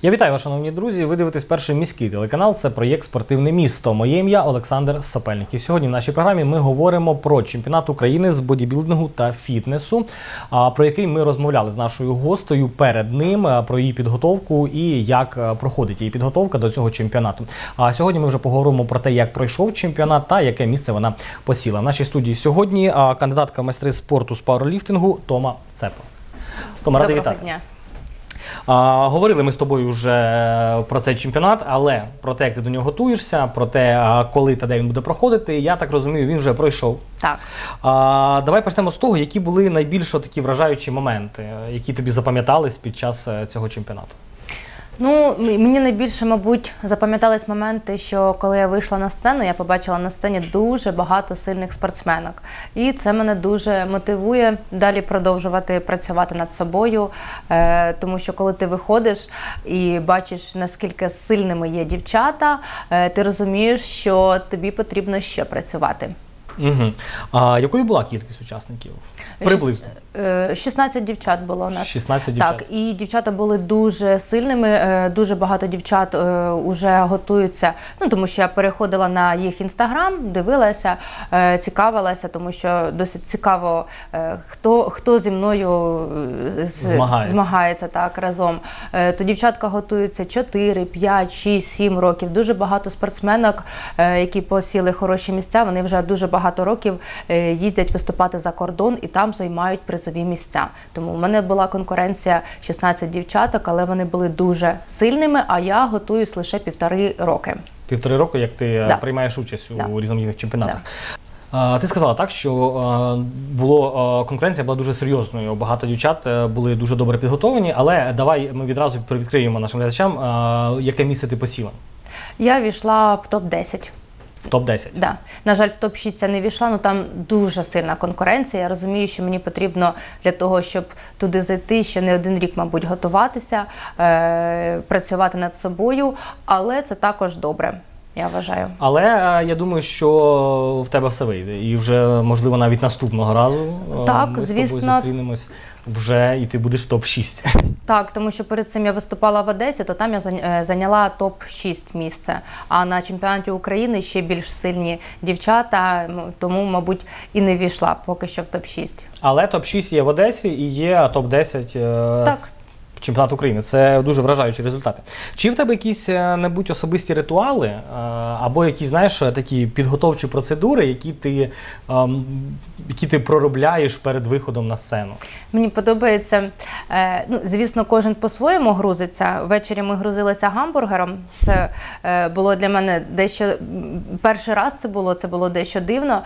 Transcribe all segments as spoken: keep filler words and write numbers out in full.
Я вітаю вас, шановні друзі. Ви дивитесь перший міський телеканал. Це проєкт «Спортивне місто». Моє ім'я Олександр Сопельник. І сьогодні в нашій програмі ми говоримо про чемпіонат України з бодібілдингу та фітнесу, про який ми розмовляли з нашою гостею перед ним, про її підготовку і як проходить її підготовка до цього чемпіонату. А сьогодні ми вже поговоримо про те, як пройшов чемпіонат та яке місце вона посіла. В нашій студії сьогодні кандидатка в майстри спорту з пауерліфтингу Тома Цепа. Тома, радий вітати. Доброго дня. А, говорили ми з тобою вже про цей чемпіонат, але про те, як ти до нього готуєшся, про те, коли та де він буде проходити, я так розумію, він вже пройшов. Так. А, давай почнемо з того, які були найбільш такі вражаючі моменти, які тобі запам'ятались під час цього чемпіонату. Ну, мені найбільше, мабуть, запам'ятались моменти, що коли я вийшла на сцену, я побачила на сцені дуже багато сильних спортсменок. І це мене дуже мотивує далі продовжувати працювати над собою, е, тому що коли ти виходиш і бачиш, наскільки сильними є дівчата, е, ти розумієш, що тобі потрібно ще працювати. Угу. А якою була кількість учасників? Приблизно. шістнадцять дівчат було у нас. шістнадцять дівчат. Так, і дівчата були дуже сильними, дуже багато дівчат вже готуються, ну, тому що я переходила на їх інстаграм, дивилася, цікавилася, тому що досить цікаво, хто, хто зі мною змагається, змагається так, разом. То дівчатка готуються чотири, п'ять, шість, сім років. Дуже багато спортсменок, які посіли хороші місця, вони вже дуже багато років їздять виступати за кордон і там займають призові місця. Тому в мене була конкуренція шістнадцять дівчаток, але вони були дуже сильними, а я готуюсь лише півтори роки. Півтори роки, як ти да. приймаєш участь у да. різноманітних чемпіонатах. Да. Ти сказала так, що було, конкуренція була дуже серйозною, багато дівчат були дуже добре підготовлені, але давай ми відразу відкриємо нашим глядачам, яке місце ти посіла. Я війшла в топ десять. В топ десять? Так. Да. На жаль, в топ шість я не війшла, але там дуже сильна конкуренція. Я розумію, що мені потрібно для того, щоб туди зайти, ще не один рік, мабуть, готуватися, е- працювати над собою, але це також добре. Я вважаю. Але я думаю, що в тебе все вийде. І вже, можливо, навіть наступного разу так, ми звісно, з тобою зустрінемось вже і ти будеш в топ шість. Так, тому що перед цим я виступала в Одесі, то там я зайняла топ шість місце. А на чемпіонаті України ще більш сильні дівчата, тому, мабуть, і не війшла поки що в топ шість. Але топ шість є в Одесі і є топ десять з чемпіонат України. Це дуже вражаючі результати. Чи в тебе якісь-небудь особисті ритуали або якісь, знаєш, такі підготовчі процедури, які ти, які ти проробляєш перед виходом на сцену? Мені подобається, ну, звісно, кожен по-своєму грузиться. Ввечері ми грузилися гамбургером. Це було для мене дещо, перший раз це було, це було дещо дивно.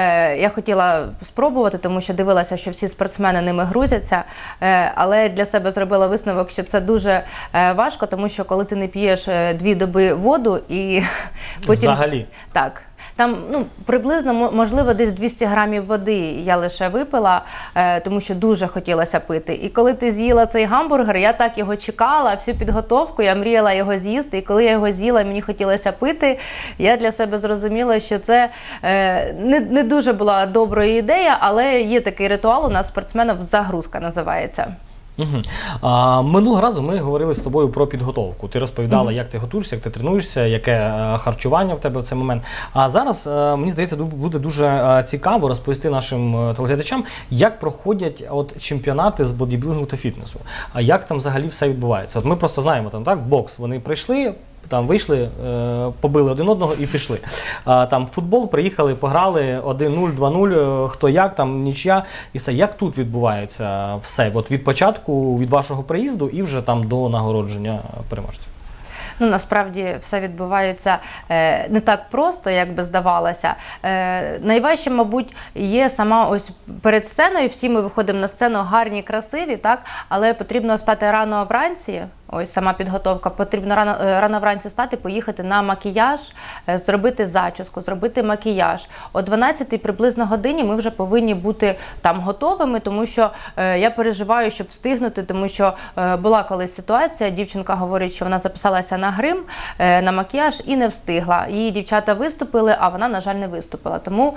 Я хотіла спробувати, тому що дивилася, що всі спортсмени ними грузяться, але для себе зробила висновок, що це дуже важко, тому що коли ти не п'єш дві доби воду і потім... Взагалі? Так. Там, ну, приблизно, можливо, десь двісті грамів води я лише випила, е, тому що дуже хотілося пити. І коли ти з'їла цей гамбургер, я так його чекала, всю підготовку, я мріяла його з'їсти. І коли я його з'їла, мені хотілося пити, я для себе зрозуміла, що це е, не, не дуже була доброю ідея, але є такий ритуал у нас спортсменів, загрузка називається. Угу. А, минулого разу ми говорили з тобою про підготовку. Ти розповідала, угу. як ти готуєшся, як ти тренуєшся, яке харчування в тебе в цей момент. А зараз, мені здається, буде дуже цікаво розповісти нашим телеглядачам, як проходять от чемпіонати з бодібілдингу та фітнесу. А як там взагалі все відбувається? От ми просто знаємо, там, так, бокс, вони прийшли, там вийшли, побили один одного і пішли. Там футбол, приїхали, пограли один нуль, два нуль, хто як, там нічия і все. Як тут відбувається все? От від початку, від вашого приїзду і вже там до нагородження переможців? Ну, насправді все відбувається е, не так просто, як би здавалося. Е, найважче, мабуть, є сама ось перед сценою, всі ми виходимо на сцену гарні, красиві, так? Але потрібно встати рано вранці, ось сама підготовка, потрібно рано, рано вранці встати, поїхати на макіяж, зробити зачіску, зробити макіяж. О дванадцятій приблизно годині ми вже повинні бути там готовими, тому що е, я переживаю, щоб встигнути, тому що е, була колись ситуація, дівчинка говорить, що вона записалася на грим, е, на макіяж і не встигла. Її дівчата виступили, а вона, на жаль, не виступила. Тому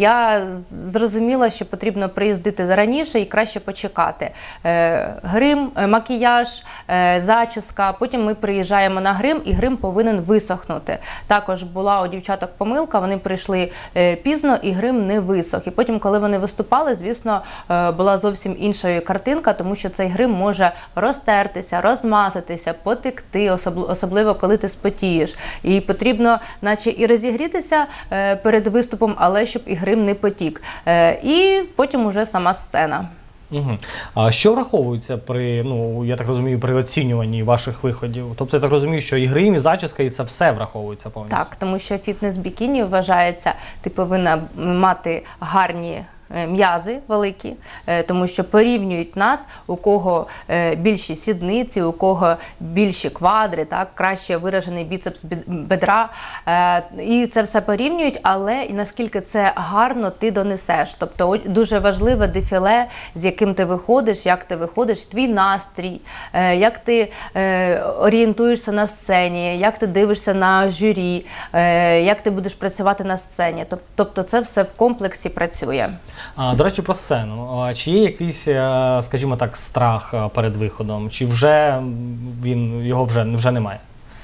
я зрозуміла, що потрібно приїздити раніше і краще почекати. Е, грим, макіяж, е, зачіску, зачіска, потім ми приїжджаємо на грим, і грим повинен висохнути. Також була у дівчаток помилка, вони прийшли пізно, і грим не висох. І потім, коли вони виступали, звісно, була зовсім інша картинка, тому що цей грим може розтертися, розмазатися, потекти, особливо коли ти спотієш. І потрібно наче і розігрітися перед виступом, але щоб і грим не потік. І потім уже сама сцена. Угу. А що враховується при, ну, я так розумію, при оцінюванні ваших виходів? Тобто я так розумію, що і грим, і зачіска, і це все враховується повністю? Так, тому що фітнес-бікіні вважається, ти повинна мати гарні м'язи великі, тому що порівнюють нас, у кого більші сідниці, у кого більші квадри, так, краще виражений біцепс бедра. І це все порівнюють, але і наскільки це гарно ти донесеш. Тобто дуже важливе дефіле, з яким ти виходиш, як ти виходиш, твій настрій, як ти орієнтуєшся на сцені, як ти дивишся на журі, як ти будеш працювати на сцені. Тобто це все в комплексі працює. А, до речі, про сцену. А, чи є якийсь, скажімо так, страх перед виходом? Чи вже він, його вже, вже немає?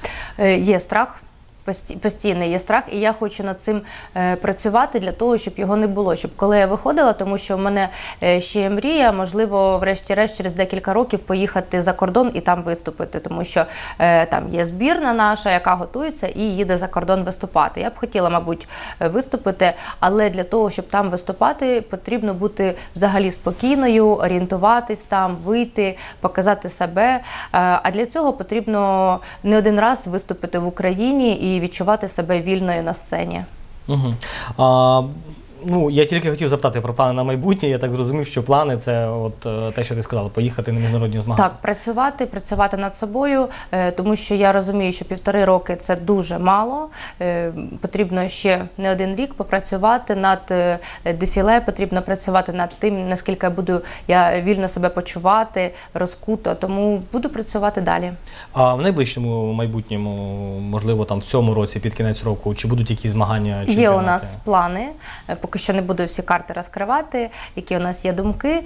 Є страх. Постійний є страх, і я хочу над цим е, працювати для того, щоб його не було. Щоб коли я виходила, тому що в мене е, ще є мрія, можливо, врешті-решт через декілька років поїхати за кордон і там виступити, тому що е, там є збірна наша, яка готується і їде за кордон виступати. Я б хотіла, мабуть, виступити, але для того, щоб там виступати, потрібно бути взагалі спокійною, орієнтуватись там, вийти, показати себе. Е, а для цього потрібно не один раз виступити в Україні і і відчувати себе вільною на сцені. Угу. А, ну, я тільки хотів запитати про плани на майбутнє. Я так зрозумів, що плани – це от те, що ти сказала, поїхати на міжнародні змагання. Так, працювати, працювати над собою, тому що я розумію, що півтори роки – це дуже мало. Потрібно ще не один рік попрацювати над дефіле, потрібно працювати над тим, наскільки я буду я вільно себе почувати, розкуто, тому буду працювати далі. А в найближчому майбутньому, можливо, там в цьому році, під кінець року, чи будуть якісь змагання, чемпіонати? Є у нас плани, поки що не буду всі карти розкривати, які у нас є думки,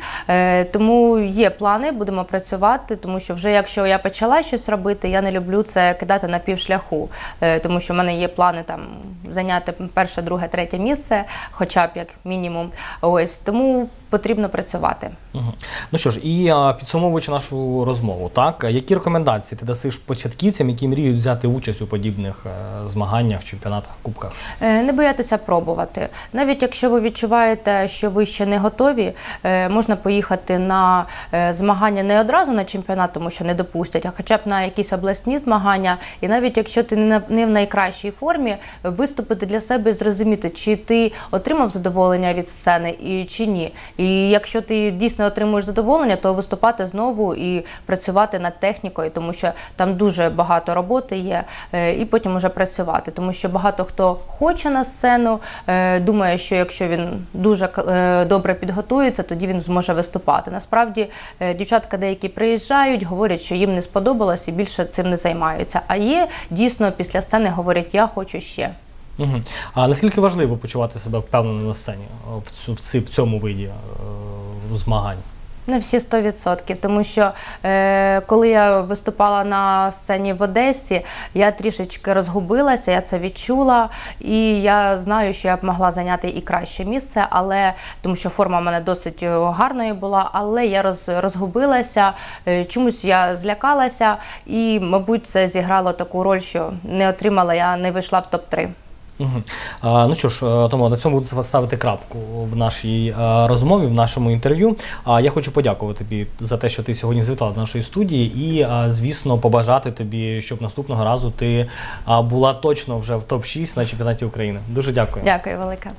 тому є плани, будемо працювати, тому що вже якщо я почала щось робити, я не люблю це кидати на півшляху, тому що в мене є плани там зайняти перше, друге, третє місце, хоча б як мінімум, ось, тому потрібно працювати. Угу. Ну що ж, і а, підсумовуючи нашу розмову, так, які рекомендації ти дасиш початківцям, які мріють взяти участь у подібних е, змаганнях, чемпіонатах, кубках? Е, не боятися пробувати. Навіть якщо ви відчуваєте, що ви ще не готові, е, можна поїхати на е, змагання не одразу на чемпіонат, тому що не допустять, а хоча б на якісь обласні змагання. І навіть якщо ти не, не в найкращій формі, виступити для себе і зрозуміти, чи ти отримав задоволення від сцени і чи ні. І якщо ти дійсно отримуєш задоволення, то виступати знову і працювати над технікою, тому що там дуже багато роботи є, і потім вже працювати. Тому що багато хто хоче на сцену, думає, що якщо він дуже добре підготується, тоді він зможе виступати. Насправді, дівчатка деякі приїжджають, говорять, що їм не сподобалось і більше цим не займаються. А є, дійсно, після сцени говорять, я хочу ще. Угу. А наскільки важливо почувати себе впевнено на сцені в, в, в цьому виді е, змагань? Не всі сто відсотків, тому що е, коли я виступала на сцені в Одесі, я трішечки розгубилася, я це відчула, і я знаю, що я б могла зайняти і краще місце, але тому що форма в мене досить гарною була, але я роз, розгубилася, е, чомусь я злякалася, і, мабуть, це зіграло таку роль, що не отримала, я не вийшла в топ три. Угу. А, ну що ж, Томо, на цьому буду ставити крапку в нашій а, розмові, в нашому інтерв'ю. А, я хочу подякувати тобі за те, що ти сьогодні завітала до нашої студії і, а, звісно, побажати тобі, щоб наступного разу ти а, була точно вже в топ шість на чемпіонаті України. Дуже дякую. Дякую велике.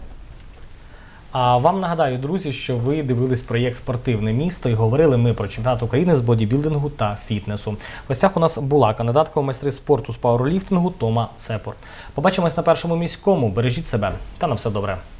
А вам нагадаю, друзі, що ви дивились проєкт «Спортивне місто» і говорили ми про чемпіонат України з бодібілдингу та фітнесу. В гостях у нас була кандидатка у майстри спорту з пауерліфтингу Тома Цепур. Побачимось на Першому міському. Бережіть себе та на все добре.